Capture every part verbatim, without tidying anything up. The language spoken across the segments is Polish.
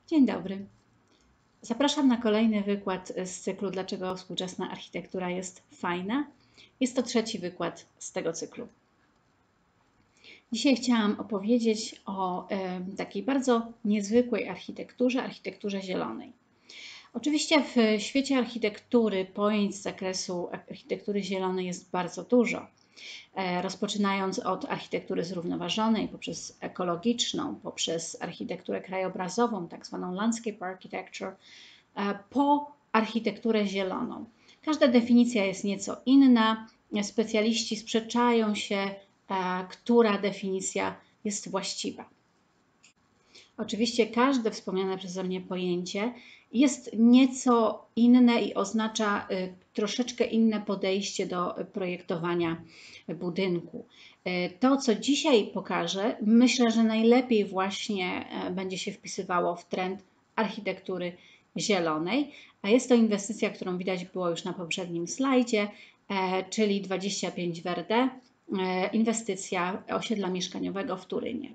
Dzień dobry. Zapraszam na kolejny wykład z cyklu Dlaczego współczesna architektura jest fajna. Jest to trzeci wykład z tego cyklu. Dzisiaj chciałam opowiedzieć o e, takiej bardzo niezwykłej architekturze, architekturze zielonej. Oczywiście w świecie architektury pojęć z zakresu architektury zielonej jest bardzo dużo. Rozpoczynając od architektury zrównoważonej, poprzez ekologiczną, poprzez architekturę krajobrazową, tak zwaną landscape architecture, po architekturę zieloną. Każda definicja jest nieco inna. Specjaliści sprzeczają się, która definicja jest właściwa. Oczywiście każde wspomniane przeze mnie pojęcie jest nieco inne i oznacza troszeczkę inne podejście do projektowania budynku. To, co dzisiaj pokażę, myślę, że najlepiej właśnie będzie się wpisywało w trend architektury zielonej, a jest to inwestycja, którą widać było już na poprzednim slajdzie, czyli dwadzieścia pięć Verde, inwestycja osiedla mieszkaniowego w Turynie.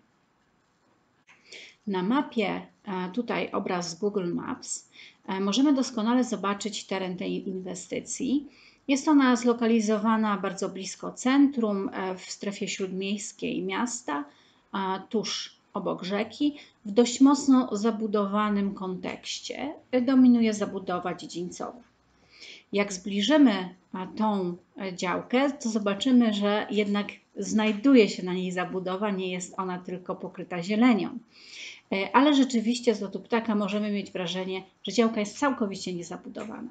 Na mapie, tutaj obraz z Google Maps, możemy doskonale zobaczyć teren tej inwestycji. Jest ona zlokalizowana bardzo blisko centrum, w strefie śródmiejskiej miasta, tuż obok rzeki, w dość mocno zabudowanym kontekście. Dominuje zabudowa dziedzińcowa. Jak zbliżymy tą działkę, to zobaczymy, że jednak znajduje się na niej zabudowa, nie jest ona tylko pokryta zielenią. Ale rzeczywiście z lotu ptaka możemy mieć wrażenie, że działka jest całkowicie niezabudowana.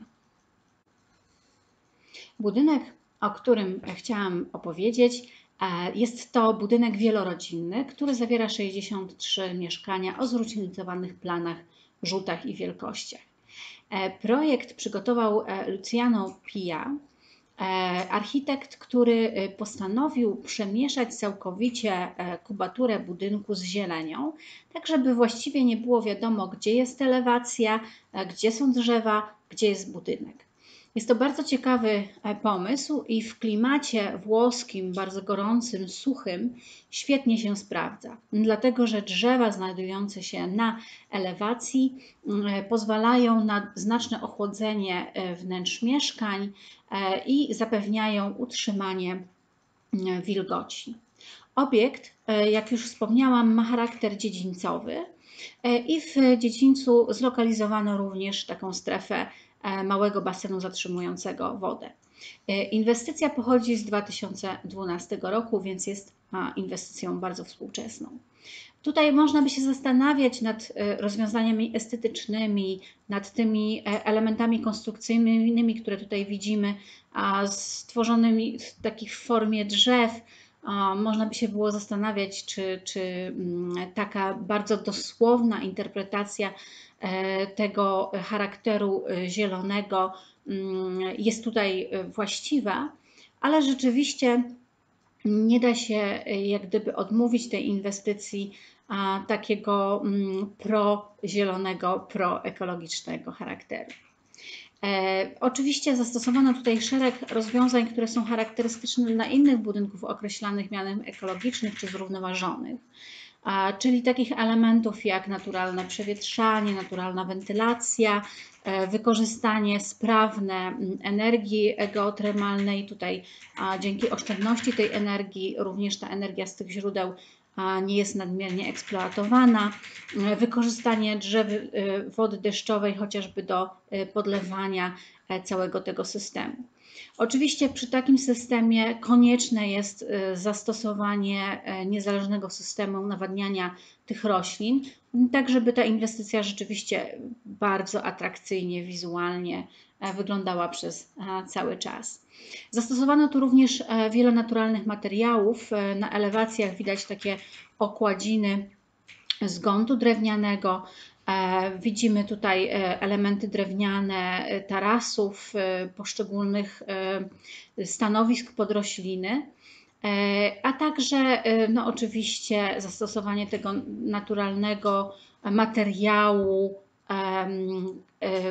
Budynek, o którym chciałam opowiedzieć, jest to budynek wielorodzinny, który zawiera sześćdziesiąt trzy mieszkania o zróżnicowanych planach, rzutach i wielkościach. Projekt przygotował Luciano Pia, architekt, który postanowił przemieszać całkowicie kubaturę budynku z zielenią, tak żeby właściwie nie było wiadomo, gdzie jest elewacja, gdzie są drzewa, gdzie jest budynek. Jest to bardzo ciekawy pomysł i w klimacie włoskim, bardzo gorącym, suchym, świetnie się sprawdza. Dlatego, że drzewa znajdujące się na elewacji pozwalają na znaczne ochłodzenie wnętrz mieszkań i zapewniają utrzymanie wilgoci. Obiekt, jak już wspomniałam, ma charakter dziedzińcowy i w dziedzińcu zlokalizowano również taką strefę małego basenu zatrzymującego wodę. Inwestycja pochodzi z dwa tysiące dwunastego roku, więc jest inwestycją bardzo współczesną. Tutaj można by się zastanawiać nad rozwiązaniami estetycznymi, nad tymi elementami konstrukcyjnymi, które tutaj widzimy, stworzonymi w takich formie drzew. Można by się było zastanawiać, czy, czy taka bardzo dosłowna interpretacja tego charakteru zielonego jest tutaj właściwa, ale rzeczywiście nie da się jak gdyby odmówić tej inwestycji takiego prozielonego, proekologicznego charakteru. E, oczywiście zastosowano tutaj szereg rozwiązań, które są charakterystyczne dla innych budynków określanych mianem ekologicznych czy zrównoważonych, a, czyli takich elementów jak naturalne przewietrzanie, naturalna wentylacja, e, wykorzystanie sprawne energii geotermalnej. Tutaj a, dzięki oszczędności tej energii również ta energia z tych źródeł nie jest nadmiernie eksploatowana. Wykorzystanie drzew, wody deszczowej chociażby do podlewania całego tego systemu. Oczywiście przy takim systemie konieczne jest zastosowanie niezależnego systemu nawadniania tych roślin, tak żeby ta inwestycja rzeczywiście bardzo atrakcyjnie, wizualnie wyglądała przez cały czas. Zastosowano tu również wiele naturalnych materiałów. Na elewacjach widać takie okładziny z gontu drewnianego. Widzimy tutaj elementy drewniane tarasów, poszczególnych stanowisk pod rośliny, a także no oczywiście zastosowanie tego naturalnego materiału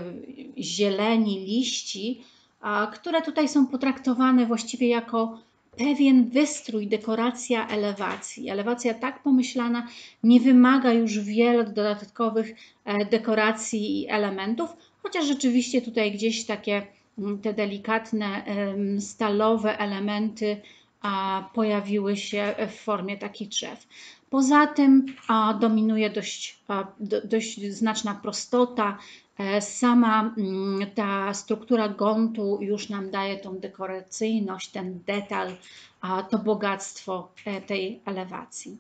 zieleni, liści, które tutaj są potraktowane właściwie jako pewien wystrój, dekoracja elewacji. Elewacja tak pomyślana nie wymaga już wielu dodatkowych dekoracji i elementów, chociaż rzeczywiście tutaj gdzieś takie te delikatne stalowe elementy pojawiły się w formie takich drzew. Poza tym dominuje dość, dość znaczna prostota. Sama ta struktura gontu już nam daje tą dekoracyjność, ten detal, to bogactwo tej elewacji.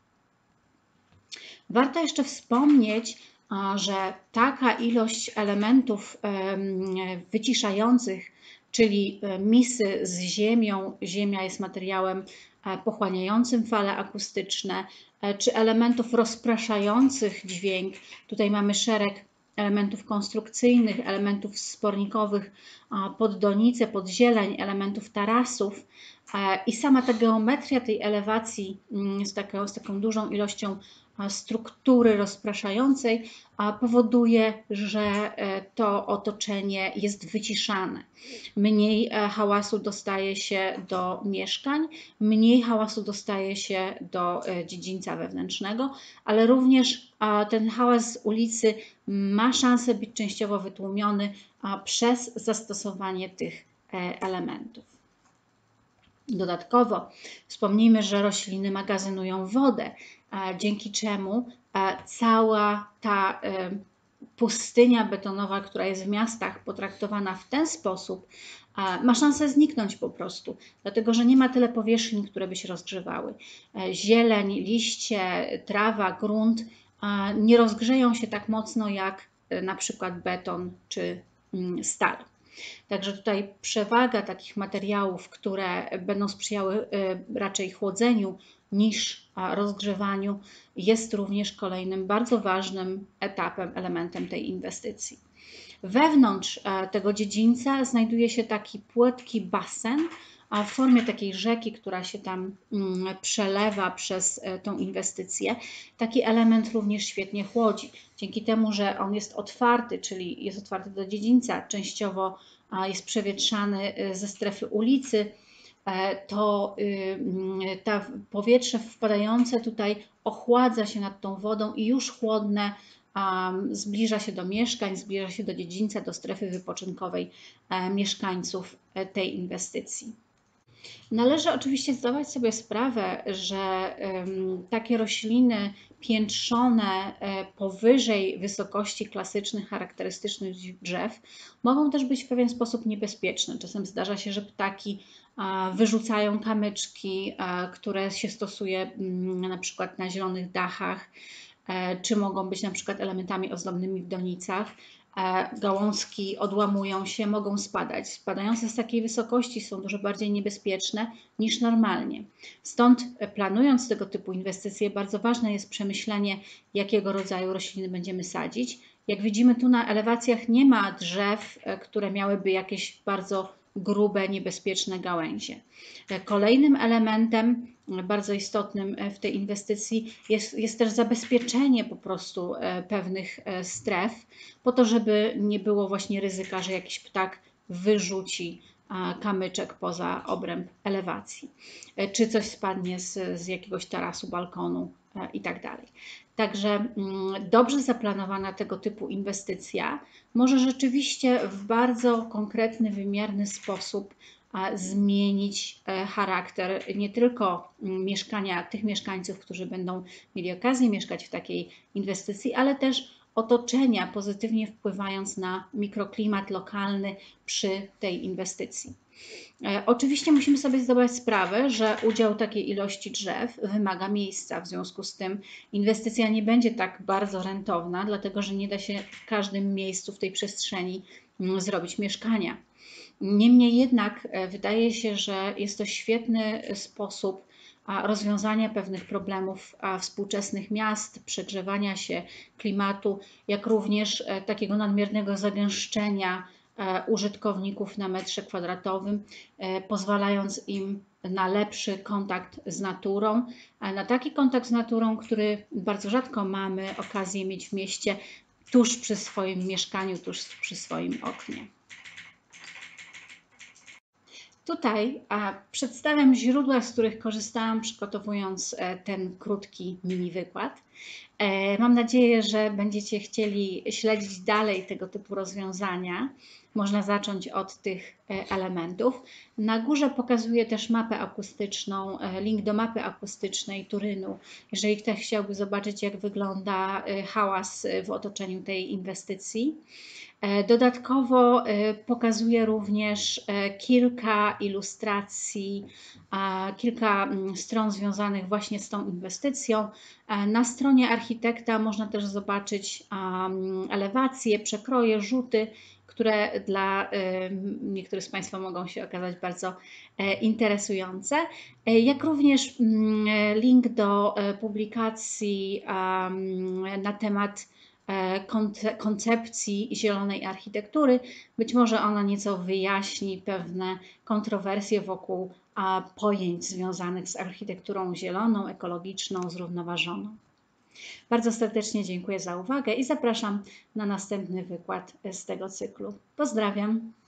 Warto jeszcze wspomnieć, że taka ilość elementów wyciszających, czyli misy z ziemią, ziemia jest materiałem pochłaniającym fale akustyczne, czy elementów rozpraszających dźwięk. Tutaj mamy szereg elementów konstrukcyjnych, elementów wspornikowych, poddonice, podzieleń, elementów tarasów. I sama ta geometria tej elewacji z taką, z taką dużą ilością struktury rozpraszającej powoduje, że to otoczenie jest wyciszane. Mniej hałasu dostaje się do mieszkań, mniej hałasu dostaje się do dziedzińca wewnętrznego, ale również ten hałas z ulicy ma szansę być częściowo wytłumiony przez zastosowanie tych elementów. Dodatkowo wspomnijmy, że rośliny magazynują wodę, dzięki czemu cała ta pustynia betonowa, która jest w miastach potraktowana w ten sposób, ma szansę zniknąć po prostu, dlatego że nie ma tyle powierzchni, które by się rozgrzewały. Zieleń, liście, trawa, grunt nie rozgrzeją się tak mocno jak na przykład beton czy stal. Także tutaj przewaga takich materiałów, które będą sprzyjały raczej chłodzeniu niż rozgrzewaniu, jest również kolejnym bardzo ważnym etapem, elementem tej inwestycji. Wewnątrz tego dziedzińca znajduje się taki płytki basen w formie takiej rzeki, która się tam przelewa przez tą inwestycję. Taki element również świetnie chłodzi. Dzięki temu, że on jest otwarty, czyli jest otwarty do dziedzińca, częściowo jest przewietrzany ze strefy ulicy, to to powietrze wpadające tutaj ochładza się nad tą wodą i już chłodne zbliża się do mieszkań, zbliża się do dziedzińca, do strefy wypoczynkowej mieszkańców tej inwestycji. Należy oczywiście zdawać sobie sprawę, że takie rośliny piętrzone powyżej wysokości klasycznych, charakterystycznych drzew mogą też być w pewien sposób niebezpieczne. Czasem zdarza się, że ptaki wyrzucają kamyczki, które się stosuje na przykład na zielonych dachach, czy mogą być na przykład elementami ozdobnymi w donicach. Gałązki odłamują się, mogą spadać. Spadające z takiej wysokości są dużo bardziej niebezpieczne niż normalnie. Stąd planując tego typu inwestycje, bardzo ważne jest przemyślenie, jakiego rodzaju rośliny będziemy sadzić. Jak widzimy, tu na elewacjach nie ma drzew, które miałyby jakieś bardzo grube, niebezpieczne gałęzie. Kolejnym elementem bardzo istotnym w tej inwestycji jest, jest też zabezpieczenie po prostu pewnych stref, po to, żeby nie było właśnie ryzyka, że jakiś ptak wyrzuci kamyczek poza obręb elewacji, czy coś spadnie z, z jakiegoś tarasu, balkonu i tak dalej. Także dobrze zaplanowana tego typu inwestycja może rzeczywiście w bardzo konkretny, wymierny sposób zmienić charakter nie tylko mieszkania tych mieszkańców, którzy będą mieli okazję mieszkać w takiej inwestycji, ale też otoczenia, pozytywnie wpływając na mikroklimat lokalny przy tej inwestycji. Oczywiście musimy sobie zdawać sprawę, że udział takiej ilości drzew wymaga miejsca, w związku z tym inwestycja nie będzie tak bardzo rentowna, dlatego że nie da się w każdym miejscu w tej przestrzeni zrobić mieszkania. Niemniej jednak wydaje się, że jest to świetny sposób rozwiązania pewnych problemów współczesnych miast, przegrzewania się klimatu, jak również takiego nadmiernego zagęszczenia użytkowników na metrze kwadratowym, pozwalając im na lepszy kontakt z naturą, na taki kontakt z naturą, który bardzo rzadko mamy okazję mieć w mieście, tuż przy swoim mieszkaniu, tuż przy swoim oknie. Tutaj a, przedstawiam źródła, z których korzystałam, przygotowując e, ten krótki mini wykład. E, Mam nadzieję, że będziecie chcieli śledzić dalej tego typu rozwiązania. Można zacząć od tych e, elementów. Na górze pokazuję też mapę akustyczną, e, link do mapy akustycznej Turynu. Jeżeli ktoś chciałby zobaczyć, jak wygląda e, hałas e, w otoczeniu tej inwestycji. E, Dodatkowo e, pokazuję również e, kilka ilustracji, a, kilka mm, stron związanych właśnie z tą inwestycją. E, Na stronie architekta można też zobaczyć am, elewacje, przekroje, rzuty, które dla e, niektórych z Państwa mogą się okazać bardzo e, interesujące, E, jak również mm, link do e, publikacji am, na temat e, konce- koncepcji zielonej architektury. Być może ona nieco wyjaśni pewne kontrowersje wokół a, pojęć związanych z architekturą zieloną, ekologiczną, zrównoważoną. Bardzo serdecznie dziękuję za uwagę i zapraszam na następny wykład z tego cyklu. Pozdrawiam.